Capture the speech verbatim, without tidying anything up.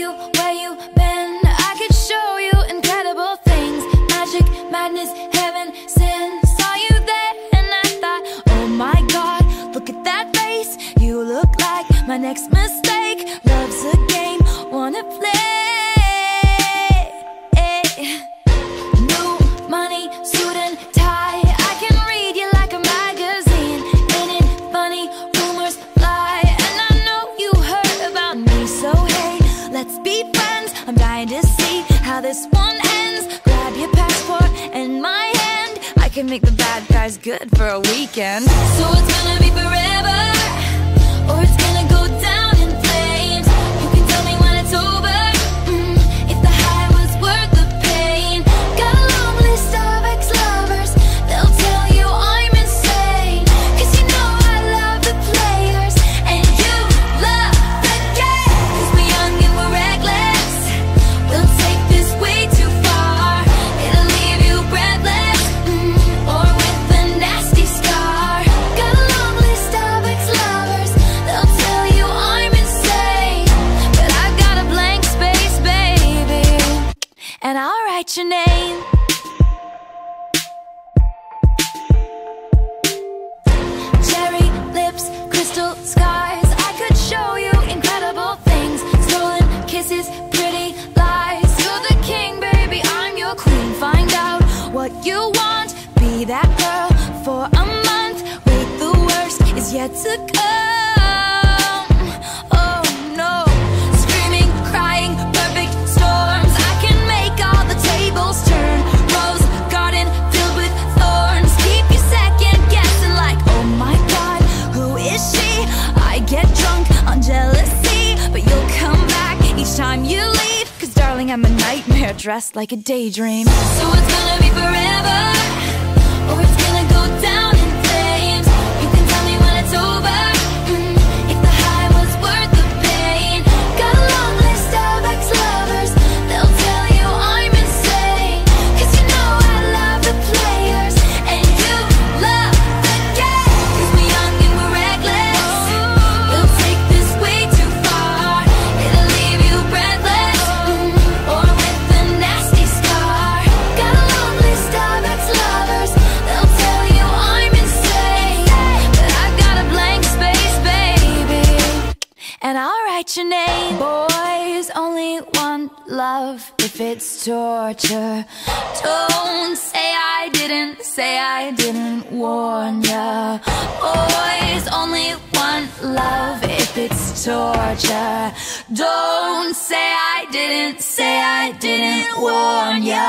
you, where you been? I could show you incredible things. Magic, madness, heaven, sin. Saw you there and I thought, oh my God, look at that face. You look like my next mistake. Love's a game, wanna play. New money, suit and tie. I can read you like a magazine. Ain't it funny? Rumors fly, and I know you heard about me. So hey, let's be friends. I'm dying to see how this one ends. Grab your passport and my hand. I can make the bad guys good for a weekend. So it's gonna be forever, or it's gonna go down in flames. You can tell me when it's over, mm, if the high was worth the pain. Got a long list of ex-lovers, they'll tell you I'm insane. Cause you know I love the players, and you love the game. Cause we're young and we're reckless, we'll take this way too far. It'll leave you breathless, mm, or with a nasty scar. Got a long list of ex-lovers, they'll tell you I'm insane. But I've got a blank space, baby, and I'll write your name. Cherry lips, crystal skies. I could show you incredible things. Stolen kisses, pretty lies. You're the king, baby, I'm your queen. Find out what you want, be that girl for a month. Wait, the worst is yet to come. Oh no, screaming, crying, perfect storms. I can make all the tables turn. Rose garden filled with thorns. Keep you second guessing like, oh my God, who is she? I get drunk on jealousy, but you'll come back each time you leave. Cause darling, I'm a nightmare dressed like a daydream. So it's gonna be forever, or it's gonna go down in flames. You can tell me when it's over, mm, if the high was worth the pain. Got a long list of ex-lovers, they'll tell you I'm insane. Cause you know I love the players, and you love the game. Cause we're young and we're reckless, we'll take this way too far. It'll leave you breathless, mm, or with a nasty scar. Got a long list of ex-lovers, they'll tell you I'm insane. But I've got a blank space, baby, and I'll write your name. Boys only want love if it's torture. Don't say I didn't, say I didn't warn ya. Boys only want love if it's torture. Don't say I didn't, say I didn't warn ya.